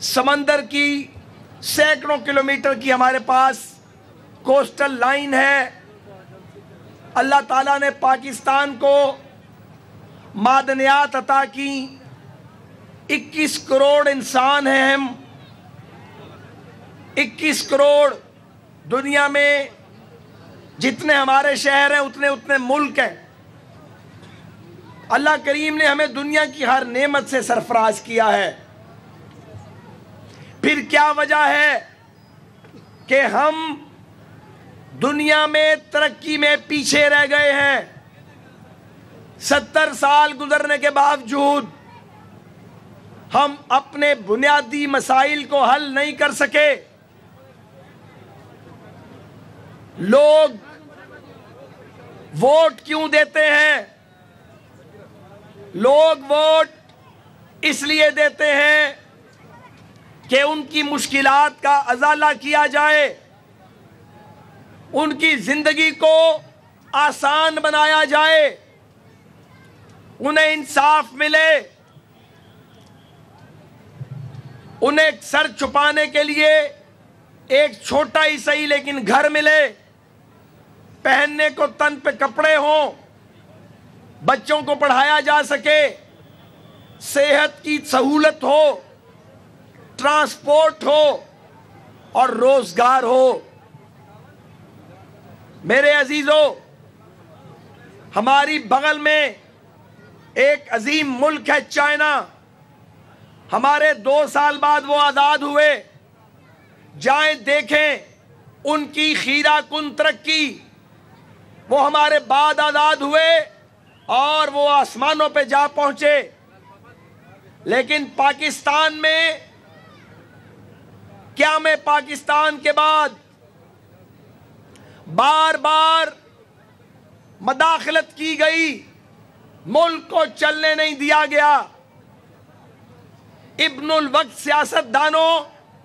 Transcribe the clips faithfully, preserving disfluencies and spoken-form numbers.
समंदर की सैकड़ों किलोमीटर की हमारे पास कोस्टल लाइन है। अल्लाह ताला ने पाकिस्तान को मादनियात अता की। इक्कीस करोड़ इंसान हैं हम, इक्कीस करोड़। दुनिया में जितने हमारे शहर हैं उतने उतने मुल्क हैं। अल्लाह करीम ने हमें दुनिया की हर नेमत से सरफराज किया है। फिर क्या वजह है कि हम दुनिया में तरक्की में पीछे रह गए हैं? सत्तर साल गुजरने के बावजूद हम अपने बुनियादी मसाइल को हल नहीं कर सके। लोग वोट क्यों देते हैं? लोग वोट इसलिए देते हैं कि उनकी मुश्किलात का अजाला किया जाए, उनकी जिंदगी को आसान बनाया जाए, उन्हें इंसाफ मिले, उन्हें सर छुपाने के लिए एक छोटा ही सही लेकिन घर मिले, पहनने को तन पे कपड़े हों, बच्चों को पढ़ाया जा सके, सेहत की सहूलत हो, ट्रांसपोर्ट हो और रोजगार हो। मेरे अजीजों, हमारी बगल में एक अजीम मुल्क है चाइना। हमारे दो साल बाद वो आजाद हुए। जाएं देखें उनकी खीरा कुन तरक्की। वो हमारे बाद आजाद हुए और वो आसमानों पे जा पहुंचे। लेकिन पाकिस्तान में क्या मैं पाकिस्तान के बाद बार बार मदाखलत की गई, मुल्क को चलने नहीं दिया गया। इब्नुल वक्त सियासतदानों,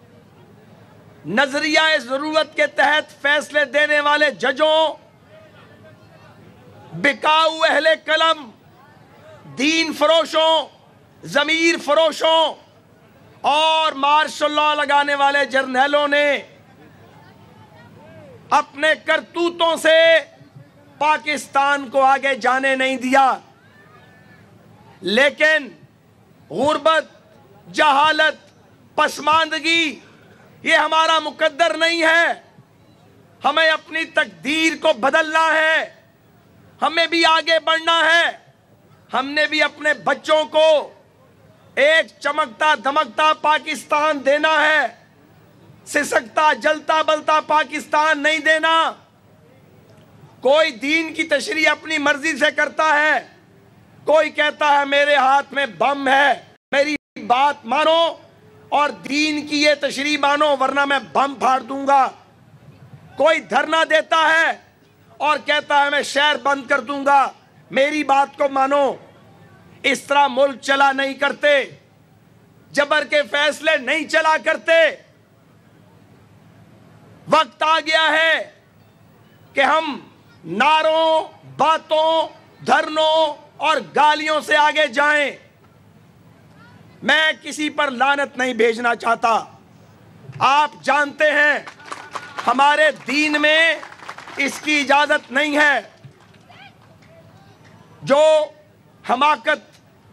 नजरिया जरूरत के तहत फैसले देने वाले जजों, बिकाऊ अहले कलम, दीन फरोशों, जमीर फरोशों और मार्शल लॉ लगाने वाले जर्नैलों ने अपने करतूतों से पाकिस्तान को आगे जाने नहीं दिया। लेकिन गुर्बत, जहालत, पसमानदगी ये हमारा मुकद्दर नहीं है। हमें अपनी तकदीर को बदलना है, हमें भी आगे बढ़ना है। हमने भी अपने बच्चों को एक चमकता दमकता पाकिस्तान देना है, सिसकता जलता बलता पाकिस्तान नहीं देना। कोई दीन की तशरीह अपनी मर्जी से करता है, कोई कहता है मेरे हाथ में बम है, मेरी बात मानो और दीन की ये तशरीह मानो वरना मैं बम फाड़ दूंगा। कोई धरना देता है और कहता है मैं शहर बंद कर दूंगा, मेरी बात को मानो। इस तरह मुल्क चला नहीं करते, जबर के फैसले नहीं चला करते। वक्त आ गया है कि हम नारों, बातों, धरनों और गालियों से आगे जाएं। मैं किसी पर लानत नहीं भेजना चाहता। आप जानते हैं हमारे दीन में इसकी इजाजत नहीं है। जो हमाकत,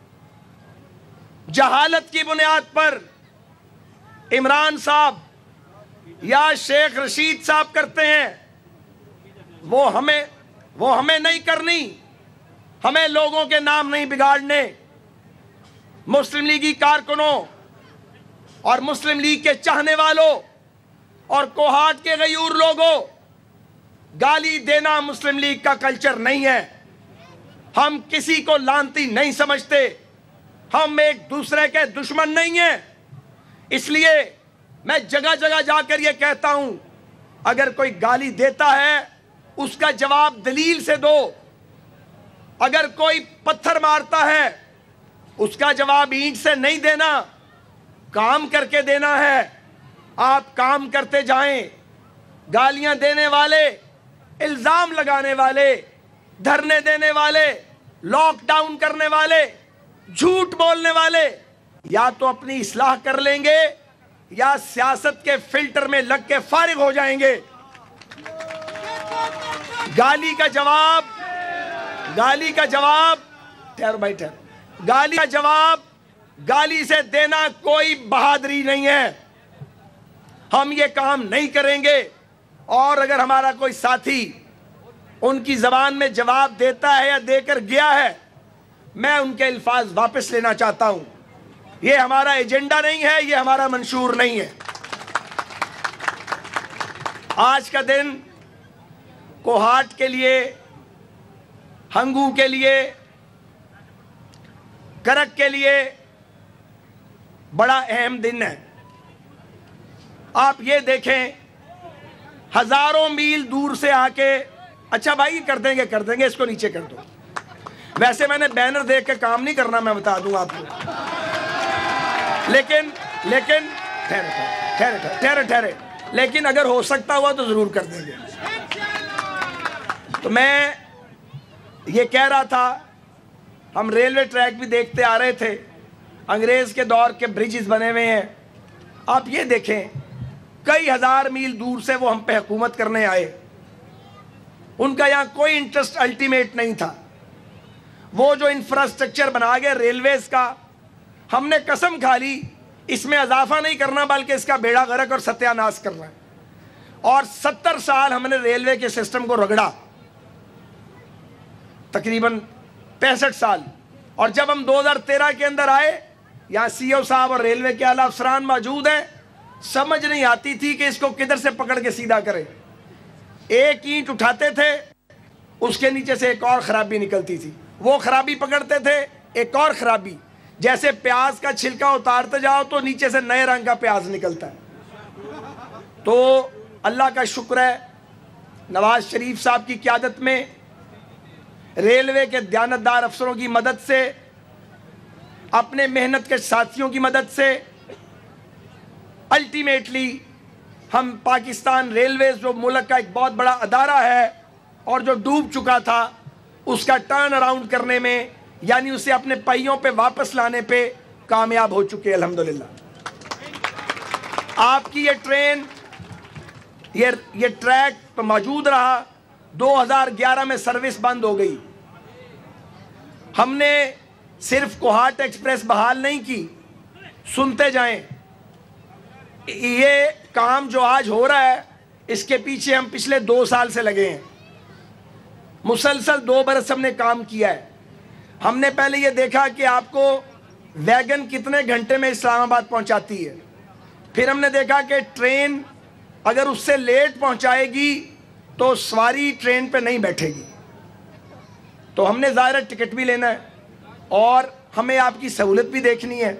जहालत की बुनियाद पर इमरान साहब या शेख रशीद साहब करते हैं, वो हमें वो हमें नहीं करनी। हमें लोगों के नाम नहीं बिगाड़ने। मुस्लिम लीगी कारकुनों और मुस्लिम लीग के चाहने वालों और कोहाट के गयूर लोगों, गाली देना मुस्लिम लीग का कल्चर नहीं है। हम किसी को लानती नहीं समझते, हम एक दूसरे के दुश्मन नहीं हैं। इसलिए मैं जगह जगह जाकर यह कहता हूं, अगर कोई गाली देता है उसका जवाब दलील से दो। अगर कोई पत्थर मारता है उसका जवाब ईंट से नहीं देना, काम करके देना है। आप काम करते जाएं। गालियां देने वाले, इल्जाम लगाने वाले, धरने देने वाले, लॉकडाउन करने वाले, झूठ बोलने वाले या तो अपनी इस्लाह कर लेंगे या सियासत के फिल्टर में लग के फारिग हो जाएंगे। गाली का जवाब गाली का जवाब ठहर भाई ठहर गाली का जवाब गाली से देना कोई बहादुरी नहीं है। हम ये काम नहीं करेंगे। और अगर हमारा कोई साथी उनकी जबान में जवाब देता है या देकर गया है, मैं उनके अल्फाज वापस लेना चाहता हूं। ये हमारा एजेंडा नहीं है, ये हमारा मंशूर नहीं है। आज का दिन कोहाट के लिए, हंगू के लिए, करक के लिए बड़ा अहम दिन है। आप ये देखें, हजारों मील दूर से आके, अच्छा भाई कर देंगे कर देंगे इसको नीचे कर दो। वैसे मैंने बैनर देख के काम नहीं करना, मैं बता दूं आपको। लेकिन लेकिन ठहरे ठहरे ठहरे ठहरे लेकिन अगर हो सकता हुआ तो जरूर कर देंगे। तो मैं ये कह रहा था, हम रेलवे ट्रैक भी देखते आ रहे थे, अंग्रेज के दौर के ब्रिजेस बने हुए हैं। आप ये देखें, कई हजार मील दूर से वो हम पे हुकूमत करने आए। उनका यहाँ कोई इंटरेस्ट अल्टीमेट नहीं था। वो जो इंफ्रास्ट्रक्चर बना गए रेलवेज का, हमने कसम खा ली इसमें इजाफा नहीं करना बल्कि इसका बेड़ा गर्क और सत्यानाश करना है। और सत्तर साल हमने रेलवे के सिस्टम को रगड़ा, तकरीबन पैंसठ साल। और जब हम दो हज़ार तेरह के अंदर आए, यहाँ सीओ साहब और रेलवे के आला अफसरान मौजूद हैं, समझ नहीं आती थी कि इसको किधर से पकड़ के सीधा करें। एक ईंट उठाते थे, उसके नीचे से एक और खराबी निकलती थी, वो खराबी पकड़ते थे, एक और खराबी। जैसे प्याज का छिलका उतारते जाओ तो नीचे से नए रंग का प्याज निकलता है। तो अल्लाह का शुक्र है, नवाज शरीफ साहब की क़यादत में, रेलवे के दयानतदार अफसरों की मदद से, अपने मेहनत के साथियों की मदद से, अल्टीमेटली हम पाकिस्तान रेलवेज जो मुल्क का एक बहुत बड़ा अदारा है और जो डूब चुका था, उसका टर्न अराउंड करने में, यानी उसे अपने पहियों पे वापस लाने पे कामयाब हो चुके हैं अल्हम्दुलिल्लाह। आपकी ये ट्रेन, ये ये ट्रैक तो मौजूद रहा। दो हज़ार ग्यारह में सर्विस बंद हो गई। हमने सिर्फ कोहाट एक्सप्रेस बहाल नहीं की, सुनते जाएं, ये काम जो आज हो रहा है इसके पीछे हम पिछले दो साल से लगे हैं। मुसलसल दो बरस हमने काम किया है। हमने पहले ये देखा कि आपको वैगन कितने घंटे में इस्लामाबाद पहुंचाती है। फिर हमने देखा कि ट्रेन अगर उससे लेट पहुंचाएगी तो सवारी ट्रेन पे नहीं बैठेगी। तो हमने ज़ाहिर टिकट भी लेना है और हमें आपकी सहूलत भी देखनी है।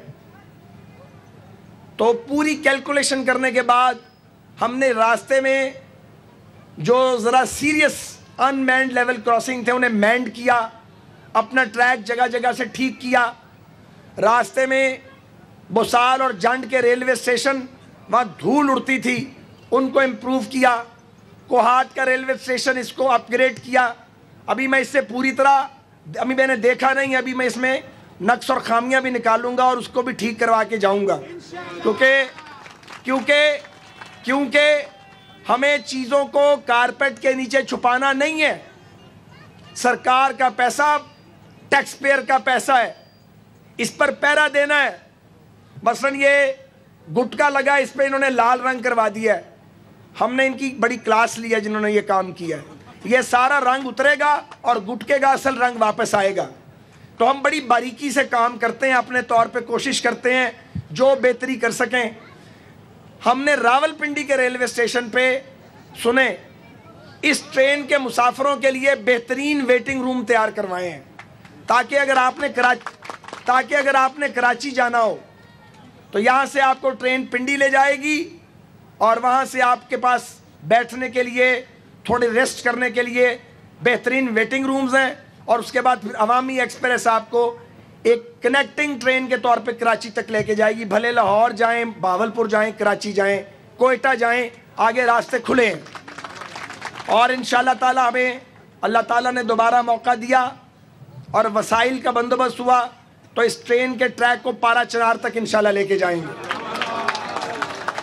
तो पूरी कैलकुलेशन करने के बाद हमने रास्ते में जो ज़रा सीरियस अनमैन्ड लेवल क्रॉसिंग थे उन्हें मैंड किया, अपना ट्रैक जगह जगह से ठीक किया। रास्ते में बोसाल और जंड के रेलवे स्टेशन, वहाँ धूल उड़ती थी, उनको इम्प्रूव किया। कोहाट का रेलवे स्टेशन, इसको अपग्रेड किया। अभी मैं इससे पूरी तरह, अभी मैंने देखा नहीं, अभी मैं इसमें नक्स और खामियां भी निकालूंगा और उसको भी ठीक करवा के जाऊंगा। क्योंकि क्योंकि क्योंकि हमें चीज़ों को कारपेट के नीचे छुपाना नहीं है। सरकार का पैसा, टैक्स पेयर का पैसा है, इस पर पहरा देना है। मसलन ये गुटका लगा, इस पर इन्होंने लाल रंग करवा दिया है। हमने इनकी बड़ी क्लास ली है जिन्होंने ये काम किया है। ये सारा रंग उतरेगा और गुटके का असल रंग वापस आएगा। तो हम बड़ी बारीकी से काम करते हैं, अपने तौर पे कोशिश करते हैं जो बेहतरी कर सकें। हमने रावलपिंडी के रेलवे स्टेशन पे, सुने, इस ट्रेन के मुसाफिरों के लिए बेहतरीन वेटिंग रूम तैयार करवाए हैं, ताकि अगर आपने कराची ताकि अगर आपने कराची जाना हो तो यहाँ से आपको ट्रेन पिंडी ले जाएगी और वहाँ से आपके पास बैठने के लिए, थोड़ी रेस्ट करने के लिए बेहतरीन वेटिंग रूम्स हैं। और उसके बाद फिर अवामी एक्सप्रेस आपको एक कनेक्टिंग ट्रेन के तौर पे कराची तक लेके जाएगी। भले लाहौर जाएं, बावलपुर जाएं, कराची जाएं, कोयटा जाएं, आगे रास्ते खुले हैं। और इंशाल्लाह ताला हमें अल्लाह ताला ने दोबारा मौका दिया और वसाइल का बंदोबस्त हुआ तो इस ट्रेन के ट्रैक को पारा चनार तक इंशाल्लाह लेके जाएंगे।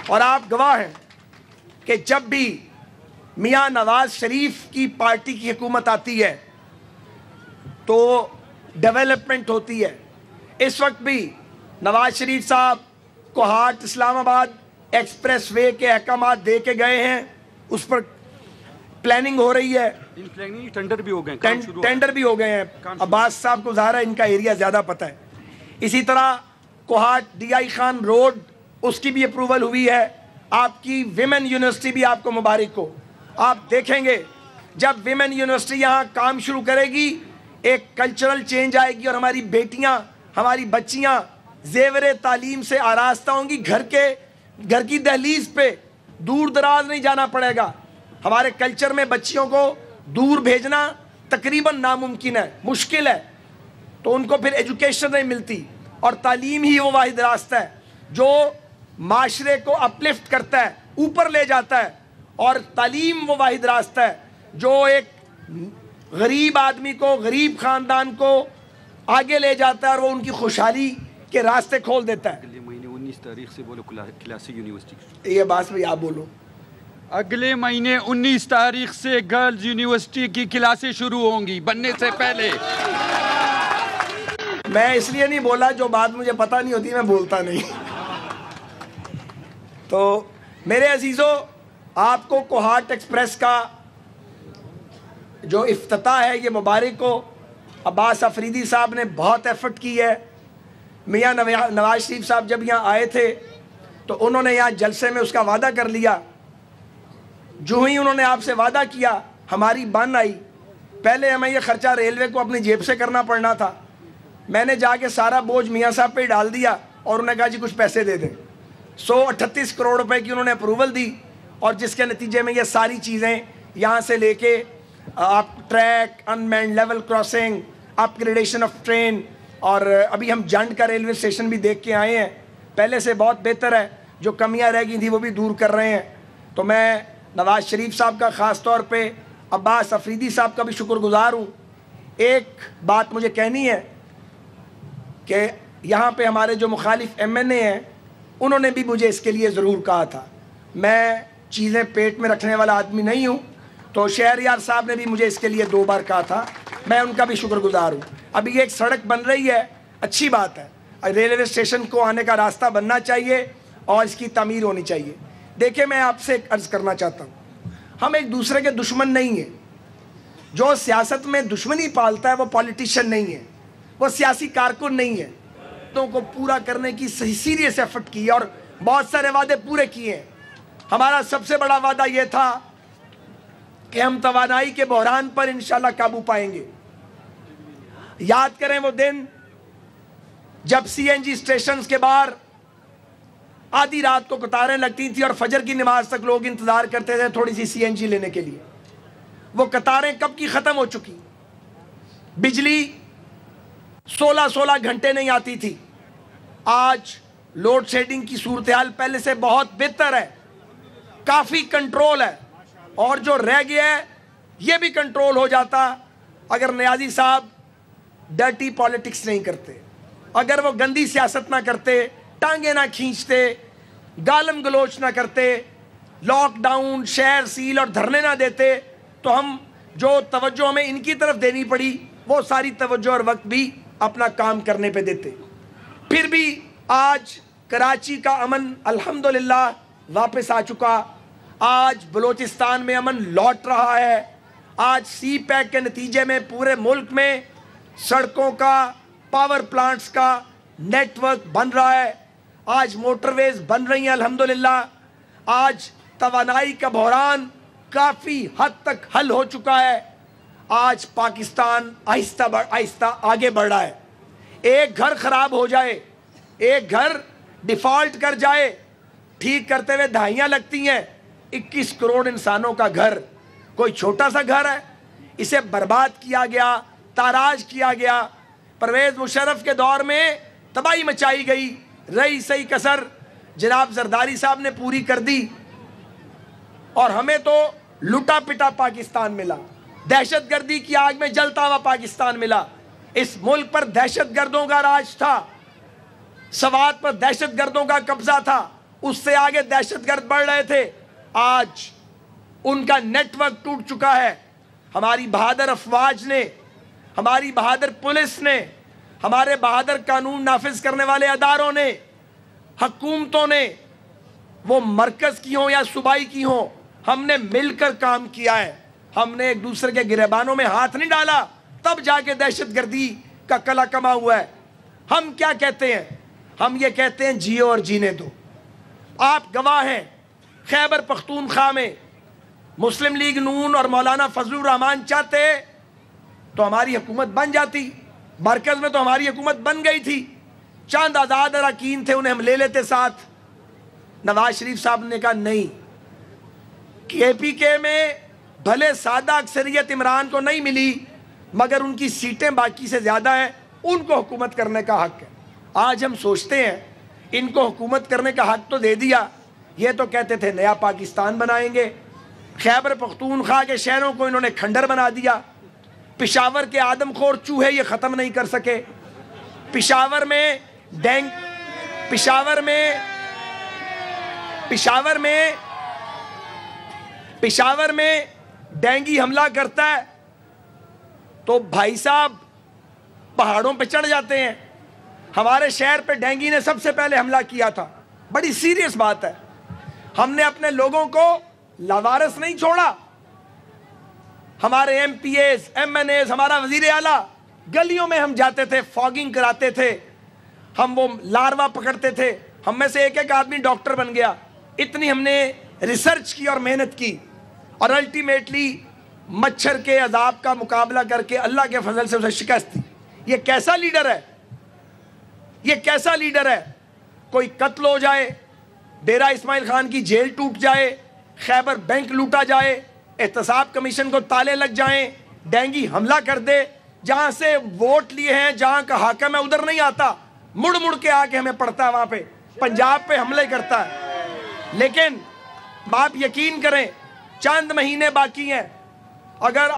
और आप गवाह हैं कि जब भी मियाँ नवाज शरीफ की पार्टी की हुकूमत आती है तो डेवलपमेंट होती है। इस वक्त भी नवाज शरीफ साहब कोहाट इस्लामाबाद एक्सप्रेस वे के अहकामात दे के गए हैं, उस पर प्लानिंग हो रही है, टेंडर भी हो गए टेंडर भी हो गए हैं। अब्बास साहब को ज़ाहिर है इनका एरिया ज़्यादा पता है। इसी तरह Kohat D I Khan road, उसकी भी अप्रूवल हुई है। आपकी विमेन यूनिवर्सिटी भी आपको मुबारक हो। आप देखेंगे जब विमेन यूनिवर्सिटी यहाँ काम शुरू करेगी एक कल्चरल चेंज आएगी और हमारी बेटियाँ, हमारी बच्चियाँ जेवर तालीम से आरास्ता होंगी। घर के घर की दहलीज पे दूर दराज नहीं जाना पड़ेगा। हमारे कल्चर में बच्चियों को दूर भेजना तकरीबन नामुमकिन है, मुश्किल है, तो उनको फिर एजुकेशन नहीं मिलती और तालीम ही वो वाहिद रास्ता है जो माशरे को अपलिफ्ट करता है, ऊपर ले जाता है। और तालीम वो वाहिद रास्ता है जो एक गरीब आदमी को, गरीब ख़ानदान को आगे ले जाता है और वो उनकी खुशहाली के रास्ते खोल देता है। अगले महीने उन्नीस तारीख से बोलो क्लासी यूनिवर्सिटी, ये बात भाई आप बोलो। अगले महीने उन्नीस तारीख से गर्ल्स यूनिवर्सिटी की क्लासें शुरू होंगी, बनने से पहले। मैं इसलिए नहीं बोला, जो बात मुझे पता नहीं होती मैं बोलता नहीं। तो मेरे अजीज़ों, आपको कोहाट एक्सप्रेस का जो इफ्तिताह है ये मुबारक हो। अब्बास अफरीदी साहब ने बहुत एफर्ट की है। मियाँ नवाज शरीफ साहब जब यहाँ आए थे तो उन्होंने यहाँ जलसे में उसका वादा कर लिया। जो ही उन्होंने आपसे वादा किया हमारी बन आई। पहले हमें ये ख़र्चा रेलवे को अपनी जेब से करना पड़ना था, मैंने जाके सारा बोझ मियाँ साहब पे डाल दिया और उन्होंने कहा जी कुछ पैसे दे दें। सौ अट्ठतीस करोड़ रुपए की उन्होंने अप्रूवल दी और जिसके नतीजे में ये सारी चीज़ें यहाँ से लेके आप track, unmanned level crossing, upgradation of train, और अभी हम जंड का रेलवे स्टेशन भी देख के आए हैं, पहले से बहुत बेहतर है। जो कमियाँ रह गई थी वो भी दूर कर रहे हैं। तो मैं नवाज शरीफ साहब का ख़ास तौर पे, अब्बास अफरीदी साहब का भी शुक्रगुजार हूँ। एक बात मुझे कहनी है कि यहाँ पे हमारे जो मुखालिफ एम एन ए हैं उन्होंने भी मुझे इसके लिए ज़रूर कहा था। मैं चीज़ें पेट में रखने वाला आदमी नहीं हूँ, तो शहरयार साहब ने भी मुझे इसके लिए दो बार कहा था, मैं उनका भी शुक्रगुजार हूँ। अभी एक सड़क बन रही है, अच्छी बात है, रेलवे स्टेशन को आने का रास्ता बनना चाहिए और इसकी तमीर होनी चाहिए। देखिए, मैं आपसे एक अर्ज़ करना चाहता हूँ, हम एक दूसरे के दुश्मन नहीं हैं। जो सियासत में दुश्मनी पालता है वो पॉलिटिशियन नहीं है, वो सियासी कारकुन नहीं है। तो को पूरा करने की सही सीरियस एफर्ट की और बहुत सारे वादे पूरे किए हैं। हमारा सबसे बड़ा वादा ये था कि हम तवानाई के बहरान पर इंशाल्लाह काबू पाएंगे। याद करें वो दिन जब सी एन जी स्टेशन के बाहर आधी रात को कतारें लगती थी और फजर की नमाज तक लोग इंतजार करते थे थोड़ी सी सी एन जी लेने के लिए। वो कतारें कब की खत्म हो चुकी। बिजली सोलह सोलह घंटे नहीं आती थी। आज लोड शेडिंग की सूरत हाल पहले से बहुत बेहतर है, काफी कंट्रोल है, और जो रह गया है ये भी कंट्रोल हो जाता अगर नियाजी साहब डर्टी पॉलिटिक्स नहीं करते, अगर वो गंदी सियासत ना करते, टांगे ना खींचते, गालम गलोच ना करते, लॉकडाउन, शहर सील और धरने ना देते, तो हम जो तवज्जो हमें इनकी तरफ देनी पड़ी वो सारी तवज्जो और वक्त भी अपना काम करने पे देते। फिर भी आज कराची का अमन अल्हम्दुलिल्लाह वापस आ चुका। आज बलूचिस्तान में अमन लौट रहा है। आज सी पैक के नतीजे में पूरे मुल्क में सड़कों का, पावर प्लांट्स का नेटवर्क बन रहा है। आज मोटरवेज बन रही हैं अल्हम्दुलिल्लाह। आज तवानाई का बहरान काफ़ी हद तक हल हो चुका है। आज पाकिस्तान आहिस्ता आहिस्ता आगे बढ़ रहा है। एक घर खराब हो जाए, एक घर डिफॉल्ट कर जाए, ठीक करते हुए दहाइयाँ लगती हैं। इक्कीस करोड़ इंसानों का घर कोई छोटा सा घर है? इसे बर्बाद किया गया, ताराज किया गया। परवेज़ मुशर्रफ के दौर में तबाही मचाई गई, रही सही कसर जनाब जरदारी साहब ने पूरी कर दी और हमें तो लुटा पिटा पाकिस्तान मिला, दहशतगर्दी की आग में जलता हुआ पाकिस्तान मिला। इस मुल्क पर दहशतगर्दों का राज था, सवात पर दहशतगर्दों का कब्जा था, उससे आगे दहशतगर्द बढ़ रहे थे। आज उनका नेटवर्क टूट चुका है। हमारी बहादुर अफवाज ने, हमारी बहादुर पुलिस ने, हमारे बहादुर कानून नाफिज करने वाले अदारों ने, हुकूमतों ने, वो मरकज की हो या सूबाई की हो, हमने मिलकर काम किया है। हमने एक दूसरे के गिरेबानों में हाथ नहीं डाला, तब जाके दहशतगर्दी का कला कमा हुआ है। हम क्या कहते हैं? हम ये कहते हैं जियो और जीने दो। आप गवाह हैं, खैबर पख्तूनख्वा में मुस्लिम लीग नून और मौलाना फजलुर रहमान चाहते तो हमारी हुकूमत बन जाती। मरकज में तो हमारी हुकूमत बन गई थी। चंद आज़ाद अरकान थे, उन्हें हम ले लेते साथ। नवाज शरीफ साहब ने कहा नहीं, के पी के में भले सादा अक्सरियत इमरान को नहीं मिली, मगर उनकी सीटें बाकी से ज़्यादा हैं, उनको हुकूमत करने का हक है। आज हम सोचते हैं इनको हुकूमत करने का हक तो दे दिया, ये तो कहते थे नया पाकिस्तान बनाएंगे। खैबर पख्तूनख्वा के शहरों को इन्होंने खंडर बना दिया। पिशावर के आदमखोर चूहे ये ख़त्म नहीं कर सके। पिशावर में डेंग पिशावर में पिशावर में पिशावर में डेंगी हमला करता है तो भाई साहब पहाड़ों पे चढ़ जाते हैं। हमारे शहर पे डेंगी ने सबसे पहले हमला किया था। बड़ी सीरियस बात है। हमने अपने लोगों को लावारिस नहीं छोड़ा। हमारे MPs, MNAs, हमारा वजीर आला, गलियों में हम जाते थे, फॉगिंग कराते थे, हम वो लार्वा पकड़ते थे। हम में से एक एक आदमी डॉक्टर बन गया। इतनी हमने रिसर्च की और मेहनत की, और अल्टीमेटली मच्छर के अजाब का मुकाबला करके अल्लाह के फजल से उसे शिकस्त दी। ये कैसा लीडर है? ये कैसा लीडर है? कोई कत्ल हो जाए, डेरा इस्माइल खान की जेल टूट जाए, खैबर बैंक लूटा जाए, एहतसाब कमीशन को ताले लग जाएं, डेंगी हमला कर दे, जहां से वोट लिए हैं, जहां का हाकिम है उधर नहीं आता, मुड़ मुड़ के आके हमें पड़ता है, वहां पे पंजाब पे हमले करता है। लेकिन आप यकीन करें, चंद महीने बाकी हैं। अगर